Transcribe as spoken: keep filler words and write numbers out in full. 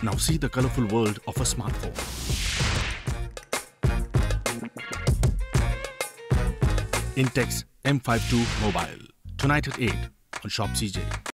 Now see the colorful world of a smartphone. Intex M fifty-two Mobile. Tonight at eight on Shop C J.